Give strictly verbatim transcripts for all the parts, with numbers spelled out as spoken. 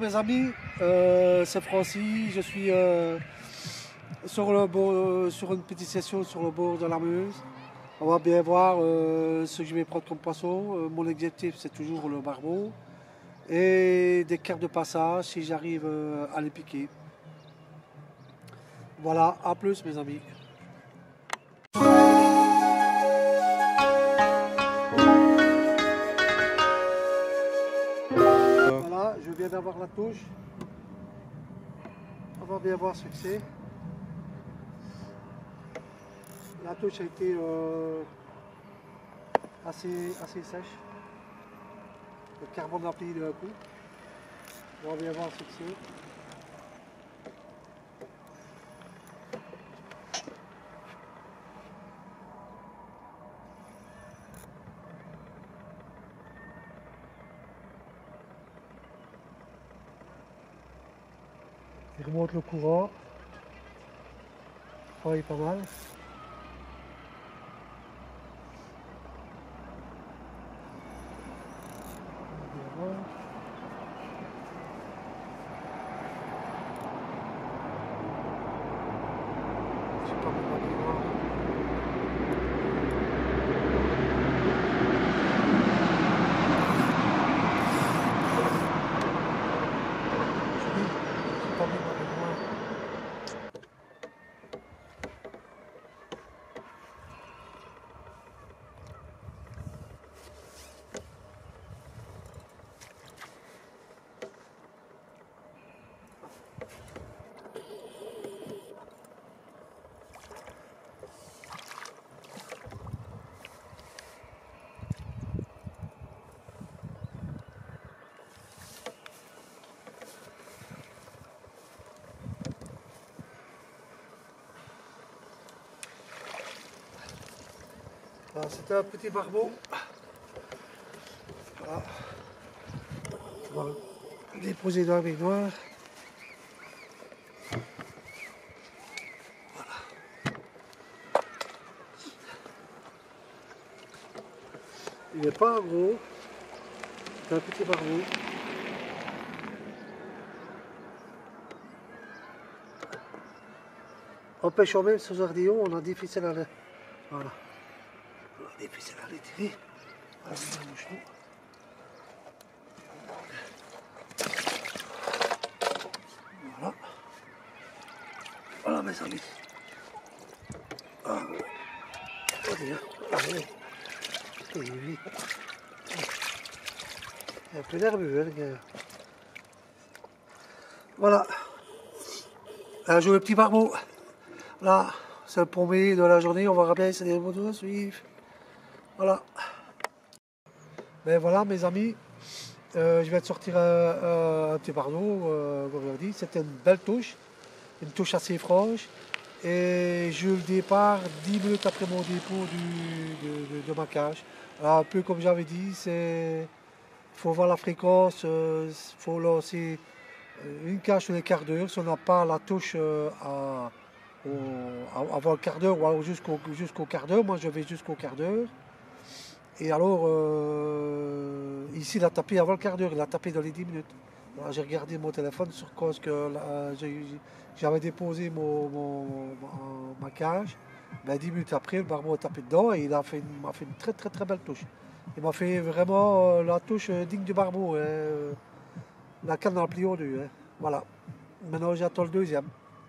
mes amis, euh, c'est Francis, je suis euh, sur, le bord, sur une petite session sur le bord de la Meuse. On va bien voir euh, ce que je vais prendre comme poisson. Euh, mon objectif c'est toujours le barbeau et des cartes de passage si j'arrive euh, à les piquer. Voilà, à plus mes amis. Voilà, je viens d'avoir la touche. On va bien voir ce que c'est. La touche a été euh, assez, assez sèche. Le carbone a pris d'un coup. On va bien voir ce que c'est. Il remonte le courant. Il travaille pas mal. Je sais pas pourquoi il voit. Je sais pas pourquoi il voit. C'était un petit barbeau. Voilà. On va le déposer dans la baignoire. Voilà. Il n'est pas gros. C'est un petit barbeau. On pêche au même sous ardillon, on a des ficelles à l'air. Voilà. On a des ficelles à l'étirer. Voilà, c'est un moucheron. Voilà. Voilà mes amis. Ah, allez, allez. Il est un peu nerveux, hein, le gars. Voilà. Là, je joue le petit barbeau. Là, c'est le premier de la journée. On verra bien si les motos suivent. Voilà. Ben voilà, mes amis. Euh, je vais te sortir un, un petit barbeau, euh, comme je l'ai dit. C'était une belle touche. Une touche assez franche. Et je le départ dix minutes après mon dépôt du, de, de, de ma cage. Alors, un peu comme j'avais dit, c'est il faut voir la fréquence, il euh, faut lancer une cage sur les quarts d'heure. Si on n'a pas la touche euh, à, au, à, avant le quart d'heure ou jusqu'au jusqu'au quart d'heure, moi je vais jusqu'au quart d'heure. Et alors, euh, ici il a tapé avant le quart d'heure, il a tapé dans les dix minutes. J'ai regardé mon téléphone sur cause que euh, j'avais déposé mon, mon, ma, ma cage. Ben, dix minutes après, le barbeau a tapé dedans et il a fait une, m'a fait une très très très belle touche. Il m'a fait vraiment euh, la touche euh, digne du barbeau. Hein, euh, la canne dans le plié au deux. Hein. Voilà. Maintenant j'attends le deuxième.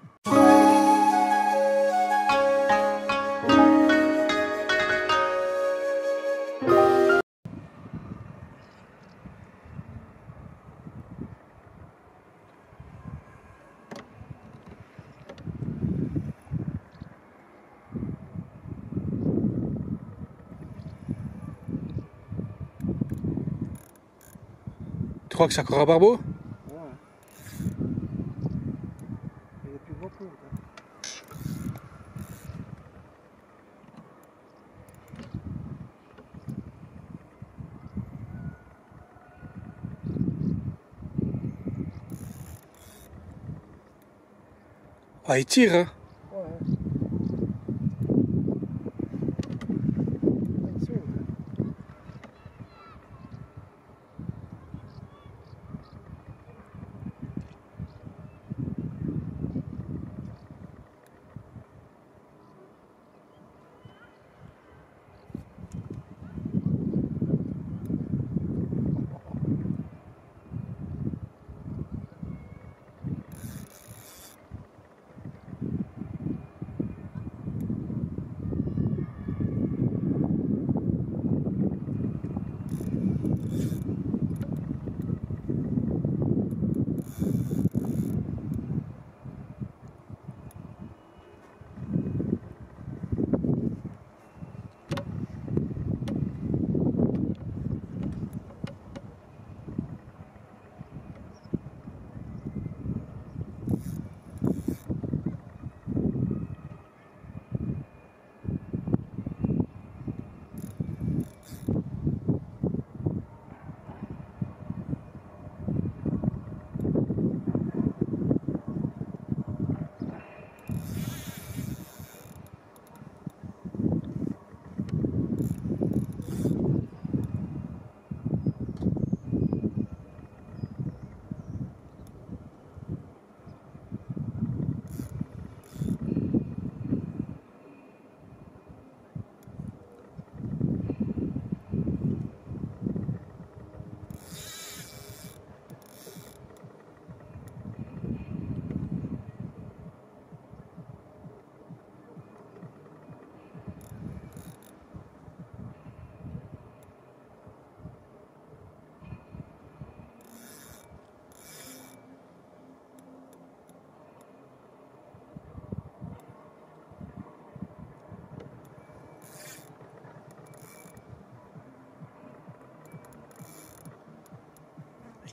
Tu crois que c'est encore un barbeau? Ouais. Il est plus beaucoup. Hein. Ah, il tire, hein? Ouais.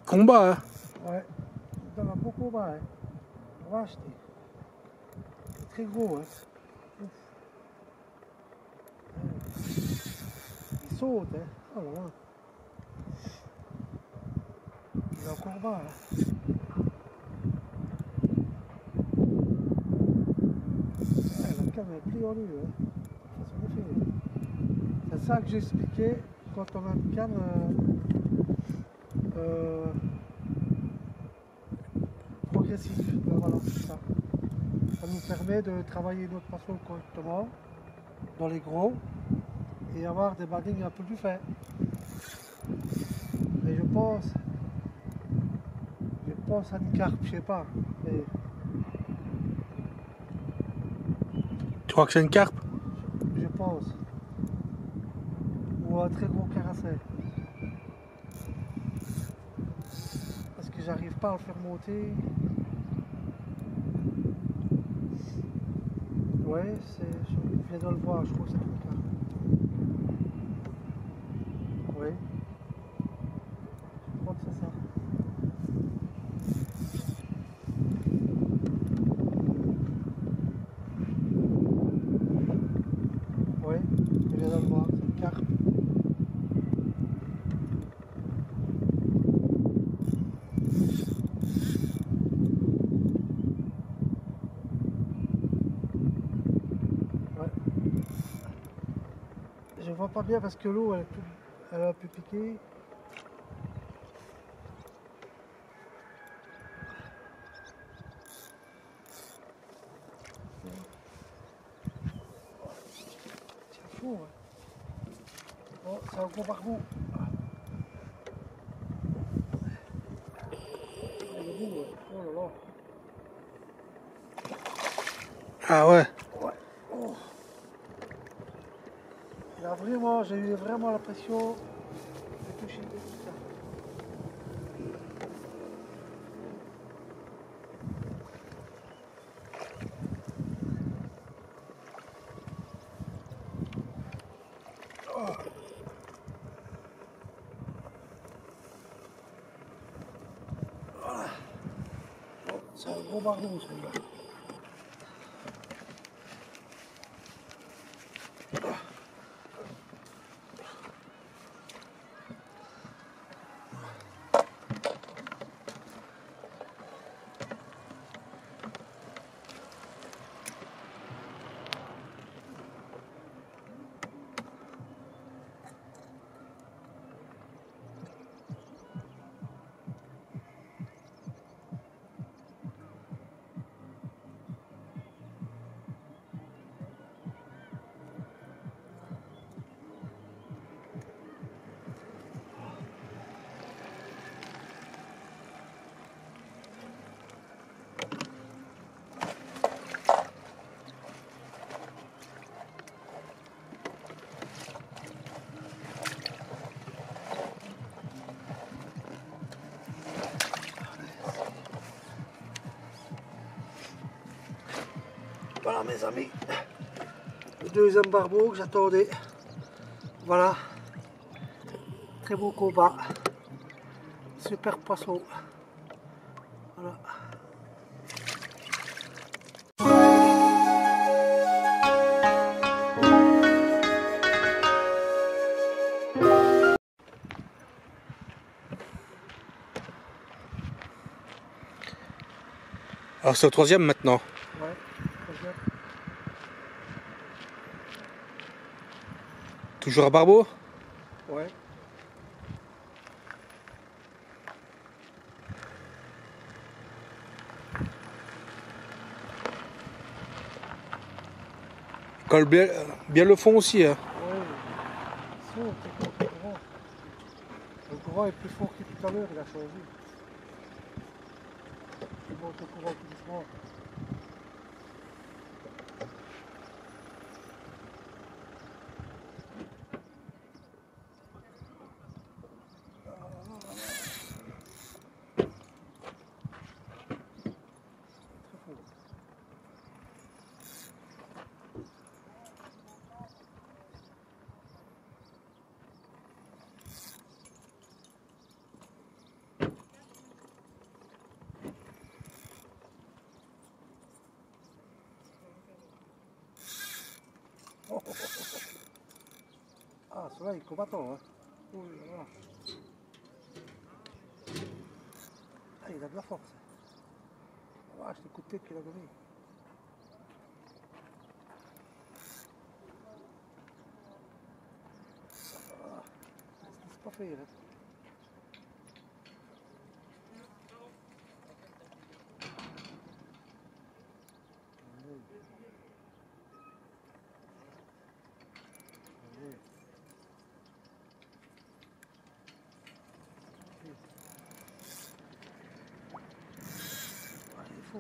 combat, hein. Ouais, il donne un beau combat, hein. On va acheter. C'est très gros, hein. Ouf. Il saute, hein. Oh là là. Il est encore bas, hein. Ouais, la canne est pliée en deux, hein. Ça s'en est fait. C'est ça que j'expliquais quand on a une canne euh, euh, progressive. Ben voilà, c'est ça. Ça nous permet de travailler notre poisson correctement dans les gros et avoir des baguings un peu plus fins. Mais je pense, je pense à une carpe, je sais pas. Mais Tu crois que c'est une carpe? je pense. Ou un très gros carasset. Parce que j'arrive pas à le faire monter. Ouais, c'est, je viens de le voir, je crois que c'est une carpe. Oui, je crois que c'est ça. Oui, je viens de le voir, c'est une carpe. Ouais. Je vois pas bien parce que l'eau elle, est plus- elle a un peu piqué. C'est fou, hein. Oh, c'est un gros barbou. Il est beau, ouais. Oh là là. Ah ouais. Ouais. Oh. Là, vraiment, j'ai eu vraiment l'impression de toucher tout ça. Oh. Voilà. Oh, c'est un gros barbou celui-là. Voilà mes amis, le deuxième barbeau que j'attendais. Voilà, très beau combat, super poisson. Voilà. Alors c'est au troisième maintenant. Ouais, troisième. Toujours à barbeau? Ouais. Colle bien, bien le fond aussi, hein. Ouais, il saute, c'est le courant. Le courant est plus fort que tout à l'heure, il a changé. Il monte le courant tout doucement. Très fort. Ouais, il est combattant, hein. Oh là là. Ah, il a de la force. Ah, je t'ai coupé qu'il a donné. Ah, c'est pas fait, hein. Ah, il est fou.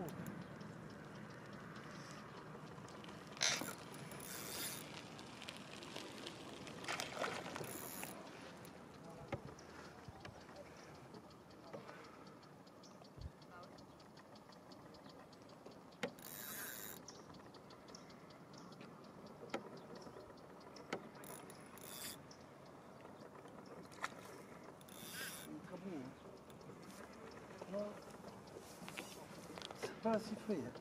C'est pas un sifflet. Hein.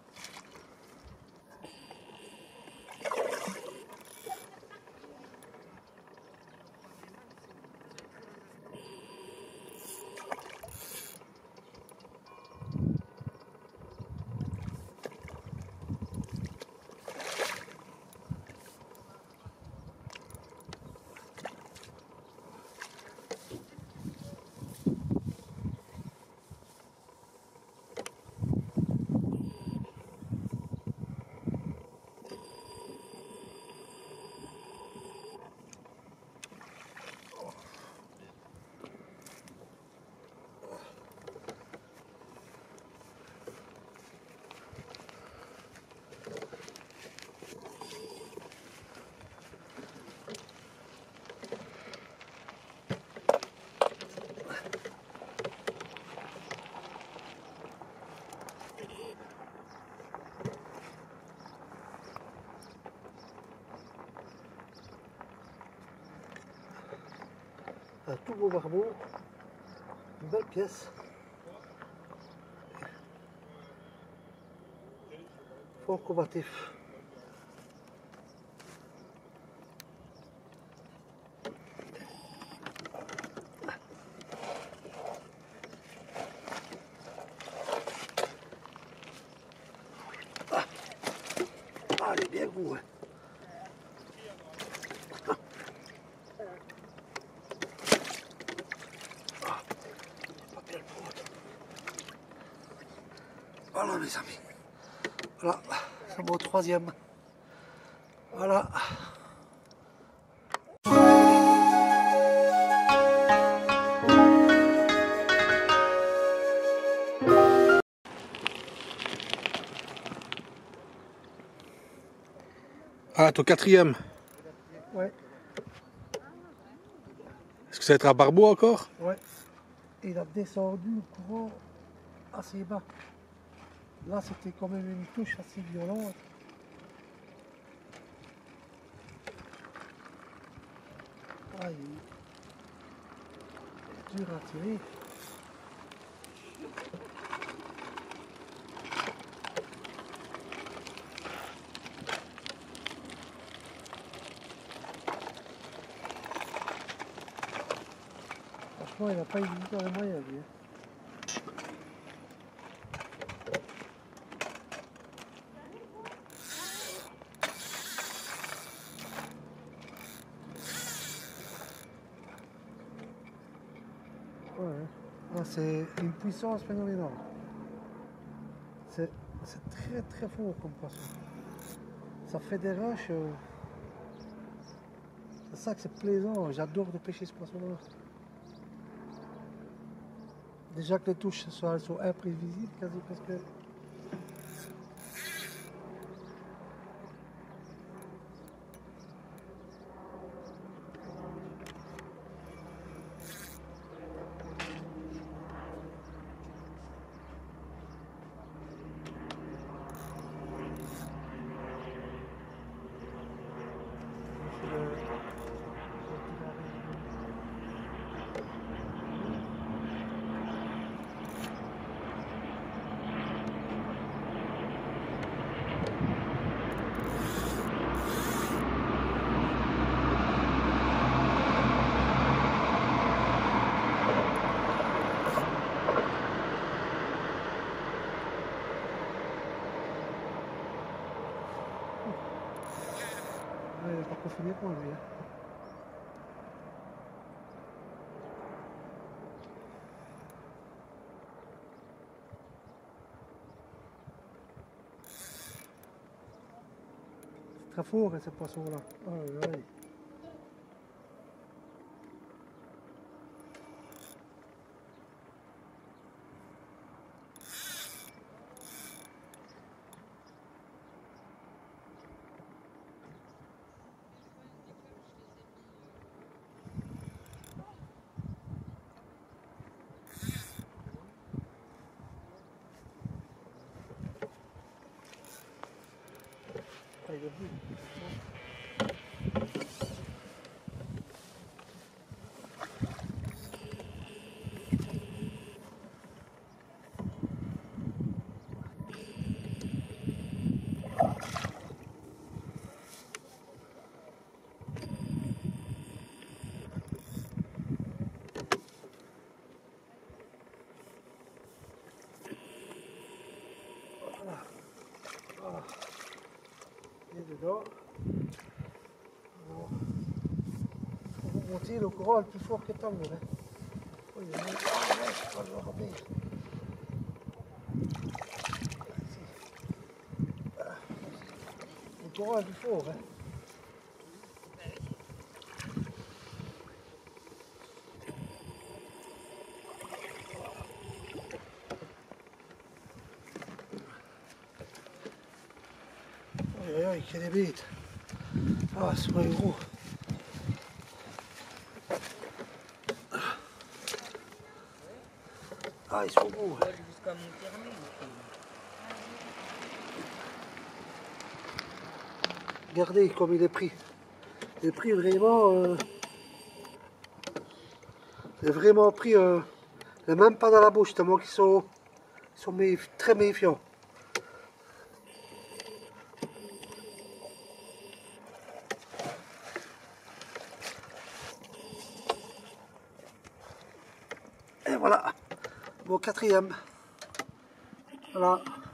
Un tout beau barbeau, une belle pièce. Fort combatif. Ah, ah elle est bien gros. Hein. Voilà mes amis, voilà, c'est mon troisième, voilà. Ah, ton quatrième. Ouais. Est-ce que ça va être à barbeau encore? Ouais. Il a descendu le courant assez bas. Là, c'était quand même une touche assez violente. Ah, il est dur à tirer. Franchement, il n'a pas hésité dans les moyens, lui. Ouais, ah, c'est une puissance phénoménale. C'est très très fort comme poisson. Ça fait des rushs. Euh, c'est ça que c'est plaisant. J'adore de pêcher ce poisson-là. Déjà que les touches sont, elles sont imprévisibles, quasi presque. trop fini pour lui. Hein. C'est très fort hein, ce poisson-là. Oh, ouais. Ah, il est vu. Voilà. Voilà. Il est dedans. Alors, faut vous monter le courant le plus fort que tant. Hein. Oh, il est mis. Ah, ouais, je vais le remettre. Le courant est plus fort. Hein. Aïe aïe aïe, quelle bête. Ah, c'est pas gros. Ah, ils sont beaux. Regardez comme il est pris. Il est pris vraiment. Euh, il est vraiment pris. Euh, il n'est même pas dans la bouche, tellement qu'ils sont, ils sont méf très méfiants. Et voilà, mon quatrième. Voilà.